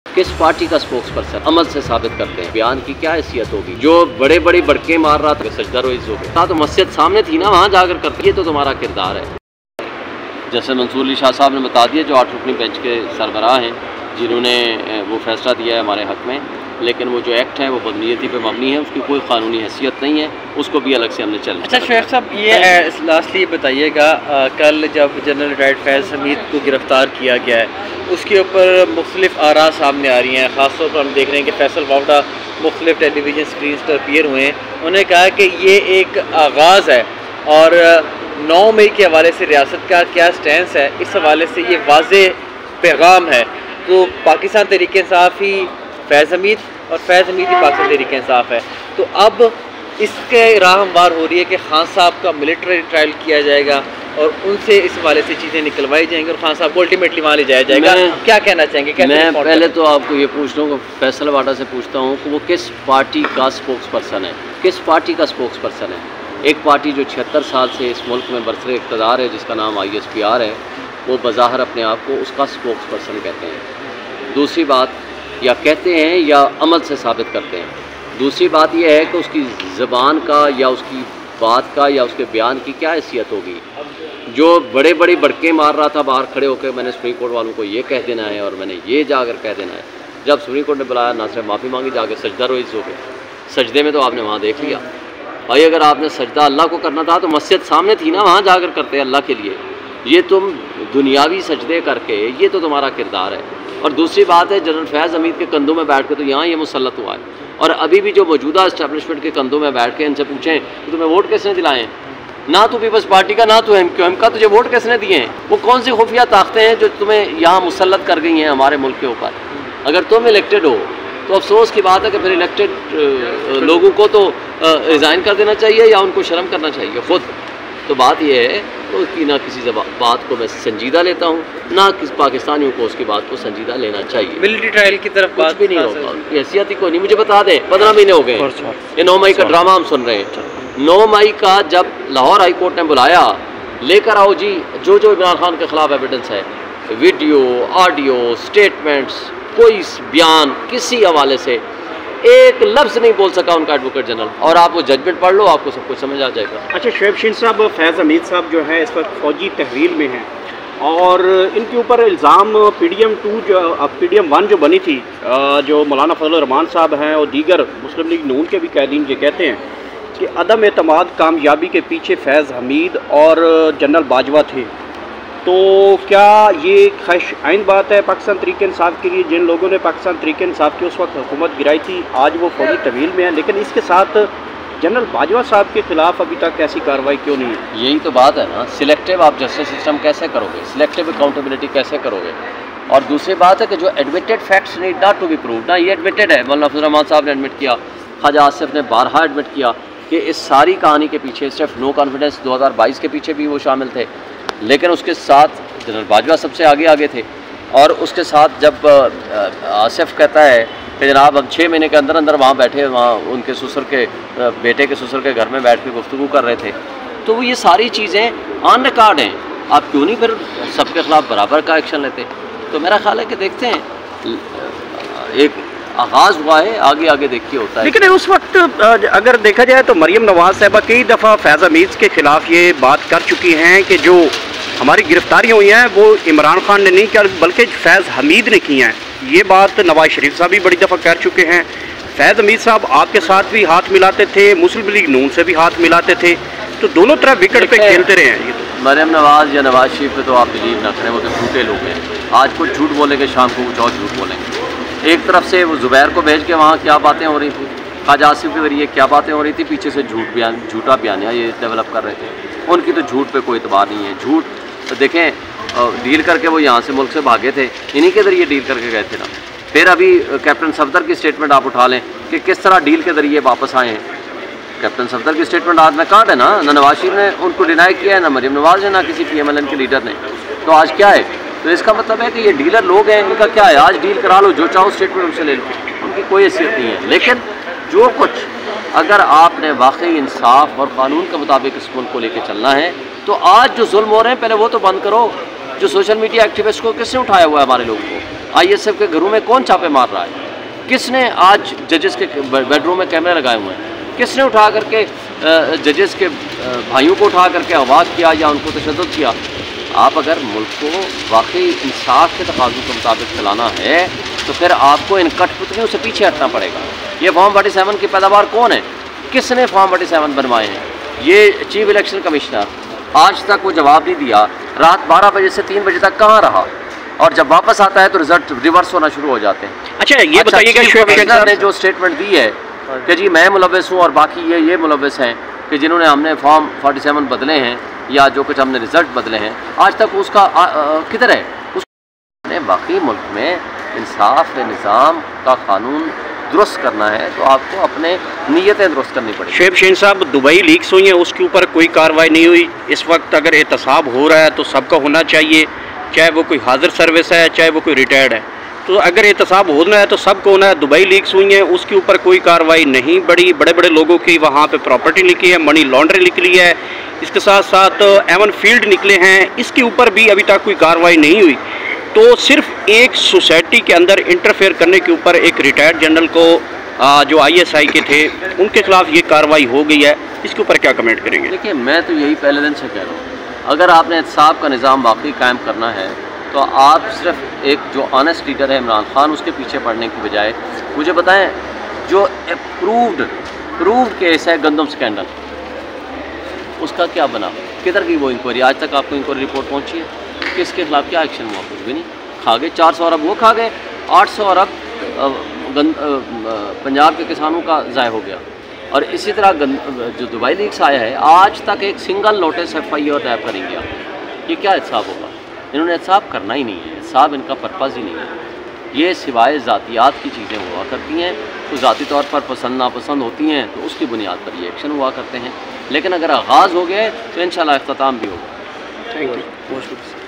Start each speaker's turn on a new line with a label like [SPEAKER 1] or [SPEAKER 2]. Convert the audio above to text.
[SPEAKER 1] किस पार्टी का spokes person अमल से साबित करते हैं, बयान की क्या हैसियत होगी। जो बड़े बड़ी बड़के मार रहा था सजदा रोइज हो गया तो मस्जिद सामने थी ना, वहाँ जाकर करते, ये तो तुम्हारा किरदार है। जैसे मंसूर अली शाह साहब ने बता दिया, जो 8 रुकनी बेंच के सरबराह हैं, जिन्होंने वो फैसला दिया है हमारे हक़ में, लेकिन वो जो एक्ट है वो बदनीयती पे मबनी है, उसकी कोई कानूनी हैसियत नहीं है, उसको भी अलग से हमने चल।
[SPEAKER 2] अच्छा शेख साहब, ये लास्टली बताइएगा, कल जब जनरल रिटायर्ड फैज़ हमीद को गिरफ़्तार किया गया है, उसके ऊपर मुख्तलिफ आरा सामने आ रही हैं। ख़ासतौर पर हम देख रहे हैं कि फैसल वावडा मुख्तलिफ टेलीविज़न स्क्रीन पर अपीयर हुए हैं। उन्होंने कहा कि ये एक आगाज़ है और 9 मई के हवाले से रियासत का क्या स्टैंस है, इस हवाले से ये वाज़े पैगाम है। तो पाकिस्तान तहरीक इंसाफ ही फैज़ हमीद और फैज़ हमीद ही पाकिस्तान तहरीक इंसाफ है। तो अब इसके राह हमवार हो रही है कि खान साहब का मिलिट्री ट्रायल किया जाएगा और उनसे इस हवाले से चीज़ें निकलवाई जाएंगी और खान साहब को अल्टीमेटली वहाँ ले जाया जाएगा। क्या कहना चाहेंगे?
[SPEAKER 1] मैं पहले तो आपको ये पूछ लूँ, फैसल वाडा से पूछता हूँ कि वो किस पार्टी का स्पोक्स पर्सन है, किस पार्टी का स्पोक्स पर्सन है। एक पार्टी जो 76 साल से इस मुल्क में बरसरे इक़्तिदार है, जिसका नाम ISPR है, वो बज़ाहिर अपने आप को उसका स्पोक्स पर्सन कहते हैं। दूसरी बात, या कहते हैं या अमल से साबित करते हैं। दूसरी बात यह है कि उसकी ज़बान का या उसकी बात का या उसके बयान की क्या हैसियत होगी। जो बड़े बड़ी बड़के मार रहा था बाहर खड़े होकर, मैंने सुप्रीम कोर्ट वालों को ये कह देना है और मैंने ये जाकर कह देना है, जब सुप्रीम कोर्ट ने बुलाया ना सिर्फ माफ़ी मांगी, जाकर सजदा रोइज हो गए। सजदे में तो आपने वहाँ देख लिया भाई, अगर आपने सजदा अल्लाह को करना था तो मस्जिद सामने थी ना, वहाँ जाकर करते अल्लाह के लिए। ये तुम दुनियावी सजदे करके, ये तो तुम्हारा किरदार है। और दूसरी बात है, जनरल फैज़ हमीद के कंधों में बैठ के तो यहाँ ये मुसल्लत हुआ है, और अभी भी जो मौजूदा इस्टेब्लिशमेंट के कंधों में बैठ के इनसे पूछें कि तुम्हें वोट किसने दिलाए हैं, ना तो पीपल्स पार्टी का ना तो MQM का, तुझे वोट किसने दिए हैं? वो कौन सी खुफिया ताकतें हैं जो तुम्हें यहाँ मुसल्लत कर गई हैं हमारे मुल्क के ऊपर? अगर तुम इलेक्टेड हो तो अफसोस की बात है कि फिर इलेक्टेड लोगों को तो रिज़ाइन कर देना चाहिए या उनको शर्म करना चाहिए खुद। तो बात यह है तो कि ना किसी बात को मैं संजीदा लेता हूँ, ना किस पाकिस्तानियों को उसकी बात को संजीदा लेना चाहिए।
[SPEAKER 2] मिलिट्री ट्रायल की तरफ
[SPEAKER 1] बात भी नहीं होगा, हैसियत ही कोई नहीं। मुझे बता दें, 15 महीने हो गए, ये 9 मई का ड्रामा हम सुन रहे हैं। 9 मई का जब लाहौर हाई कोर्ट ने बुलाया, लेकर आओ जी जो जो इमरान खान के खिलाफ एविडेंस है, वीडियो, ऑडियो, स्टेटमेंट्स, कोई बयान किसी हवाले से एक लफ्ज़ नहीं बोल सका उनका एडवोकेट जनरल। और आप वो जजमेंट पढ़ लो, आपको सब कुछ समझ आ जाएगा।
[SPEAKER 3] अच्छा शुएब शीन साहब, फैज़ हमीद साहब जो है इस वक्त फ़ौजी तहवील में हैं और इनके ऊपर इल्ज़ाम PDM 1 जो बनी थी, जो मौलाना फजल रहमान साहब हैं और दीगर मुस्लिम लीग नून के भी कैदीन ये कहते हैं कि अदम एतमाद कामयाबी के पीछे फैज़ हमीद और जनरल बाजवा थे। तो क्या ये ख़श आइन बात है पाकिस्तान तहरीक इंसाफ के लिए, जिन लोगों ने पाकिस्तान तहरीक इंसाफ की उस वक्त हुकूमत गिराई थी, आज वो फौजी तहवील में है, लेकिन इसके साथ जनरल बाजवा साहब के खिलाफ अभी तक ऐसी कार्रवाई क्यों नहीं है?
[SPEAKER 1] यही तो बात है ना, सिलेक्टिव आप जस्टिस सिस्टम कैसे करोगे, सिलेक्टिव अकाउंटेबिलिटी कैसे करोगे। और दूसरी बात है कि जो admitted facts need not to be proved, ना ये एडमिटेड है, मौलाना फजल रहमान साहब ने एडमिट किया, ख्वाजा आसिफ ने बारहा एडमिट किया कि इस सारी कहानी के पीछे सिर्फ नो कॉन्फिडेंस 2022 के पीछे भी वो शामिल थे, लेकिन उसके साथ जनरल बाजवा सबसे आगे थे। और उसके साथ जब आसिफ कहता है कि जनाब हम 6 महीने के अंदर अंदर वहाँ बैठे, वहाँ उनके ससुर के बेटे के ससुर के घर में बैठ के गुफ्तगू कर रहे थे, तो वो ये सारी चीज़ें ऑन रिकॉर्ड हैं। आप क्यों नहीं फिर सबके खिलाफ बराबर का एक्शन लेते? तो मेरा ख्याल है कि देखते हैं, एक आगाज़ हुआ है, आगे आगे देखिए होता है।
[SPEAKER 3] लेकिन उस वक्त अगर देखा जाए तो मरियम नवाज़ साहबा कई दफ़ा फैज़ हमीद के ख़िलाफ़ ये बात कर चुकी हैं कि जो हमारी गिरफ्तारियाँ हुई हैं वो इमरान खान ने नहीं किया बल्कि फैज़ हमीद ने की हैं। ये बात नवाज शरीफ साहब भी बड़ी दफ़ा कर चुके हैं। फैज़ हमीद साहब आपके साथ भी हाथ मिलाते थे, मुस्लिम लीग नून से भी हाथ मिलाते थे, तो दोनों तरफ विकेट पे खेलते रहे हैं। ये तो
[SPEAKER 1] मरियम नवाज़ या नवाज शरीफ पे तो आप बिलीव ना करें, वो तो झूठे लोग हैं। आज कुछ झूठ बोलेंगे, शाम को कुछ और झूठ बोलेंगे। एक तरफ से वो ज़ुबैर को भेज के वहाँ क्या बातें हो रही थी, ख्वाजा आसिफ के ज़रिए क्या बातें हो रही थी, पीछे से झूठा बयानिया ये डेवलप कर रहे थे। उनकी तो झूठ पे कोई इतबार नहीं है। झूठ तो देखें, डील करके वो यहाँ से मुल्क से भागे थे, इन्हीं के ज़रिए डील करके गए थे ना। फिर अभी कैप्टन सफदर की स्टेटमेंट आप उठा लें कि किस तरह डील के ज़रिए वापस आए हैं। कैप्टन सफदर की स्टेटमेंट आज में काट है ना नवाज शरीफ ने उनको डिनाई किया है, ना मरियम नवाज़ ने, ना किसी PMLN के लीडर ने। तो आज क्या है? तो इसका मतलब है कि ये डीलर लोग हैं, इनका क्या है, आज डील करा लो, जो चाहो स्टेटमेंट उनसे ले लो, उनकी कोई हैसियत नहीं है। लेकिन जो कुछ अगर आपने वाकई इंसाफ और कानून के मुताबिक इस मुल्क को लेकर चलना है, तो आज जो जुल्म हो रहे हैं पहले वो तो बंद करो। जो सोशल मीडिया एक्टिविस्ट को किसने उठाया हुआ है हमारे लोगों को? ISF के घरों में कौन छापे मार रहा है? किसने आज जजेस के बेडरूम में कैमरे लगाए हुए हैं? किसने उठा करके जजेस के भाइयों को उठा करके आवाज़ किया या उनको तशद्दुद किया? आप अगर मुल्क को वाकई इंसाफ के तकाज़ों के मुताबिक चलाना है तो फिर आपको इन कठपुतलियों से पीछे हटना पड़ेगा। ये फॉर्म 47 की पैदावार कौन है? किसने फॉर्म 47 बनवाए हैं? ये चीफ इलेक्शन कमिश्नर आज तक वो जवाब नहीं दिया। रात 12 बजे से 3 बजे तक कहाँ रहा? और जब वापस आता है तो रिजल्ट रिवर्स होना शुरू हो जाते हैं।
[SPEAKER 3] अच्छा ये बताइएगा,
[SPEAKER 1] चीफ कमिश्नर ने जो स्टेटमेंट दी है कि जी मैं मुलव्वस हूँ और बाकी ये मुलव्वस हैं कि जिन्होंने हमने फॉर्म 47 बदले हैं या जो कुछ हमने रिजल्ट बदले हैं, आज तक उसका किधर है? उसने बाकी मुल्क में इंसाफ निज़ाम का कानून दुरुस्त करना है तो आपको अपने नीयतें दुरुस्त करनी पड़ेगी।
[SPEAKER 3] शुएब शहीन साहब, दुबई लीक्स हुई हैं, उसके ऊपर कोई कार्रवाई नहीं हुई। इस वक्त अगर एहतसाब हो रहा है तो सबका होना चाहिए, चाहे वो कोई हाजिर सर्विस है चाहे वो कोई रिटायर्ड है। तो अगर एहतसाब होना है तो सबको होना है। दुबई लीक्स हुई हैं, उसके ऊपर कोई कार्रवाई नहीं। बड़े बड़े लोगों की वहाँ पे प्रॉपर्टी निकली है, मनी लॉन्ड्रिंग निकली है, इसके साथ साथ एवन फील्ड निकले हैं, इसके ऊपर भी अभी तक कोई कार्रवाई नहीं हुई। तो सिर्फ एक सोसाइटी के अंदर इंटरफेयर करने के ऊपर एक रिटायर्ड जनरल को जो ISI के थे उनके खिलाफ ये कार्रवाई हो गई है, इसके ऊपर क्या कमेंट करेंगे?
[SPEAKER 1] देखिए, मैं तो यही पहले दिन से कह रहा हूँ, अगर आपने एहतसाब का निज़ाम वाकई कायम करना है तो आप सिर्फ एक जो ऑनेस्ट लीडर है इमरान खान उसके पीछे पड़ने की बजाय मुझे बताएं जो प्रूव्ड केस है गंदम स्कैंडल, उसका क्या बना? किधर गई वो इंक्वायरी? आज तक आपको इंक्वायरी रिपोर्ट पहुंची है? किसके खिलाफ क्या एक्शन हुआ? कुछ भी नहीं। खा गए 400 अरब वो खा गए, 800 अरब पंजाब के किसानों का ज़ाय हो गया। और इसी तरह जो दुबई लीक्स आया है, आज तक एक सिंगल नोटिस FIR टैप करेंगे आप, ये क्या एहसाब होगा? इन्होंने एहसाब करना ही नहीं है, एहसाब इनका पर्पज़ ही नहीं है। ये सिवाय ज़ातियात की चीज़ें हुआ करती हैं तो ज़ाती तौर पर पसंद नापसंद होती हैं तो उसकी बुनियाद पर ये एक्शन हुआ करते हैं, लेकिन अगर आगाज़ हो गया तो इंशाल्लाह इख्तिताम भी होगा।
[SPEAKER 3] Thank you.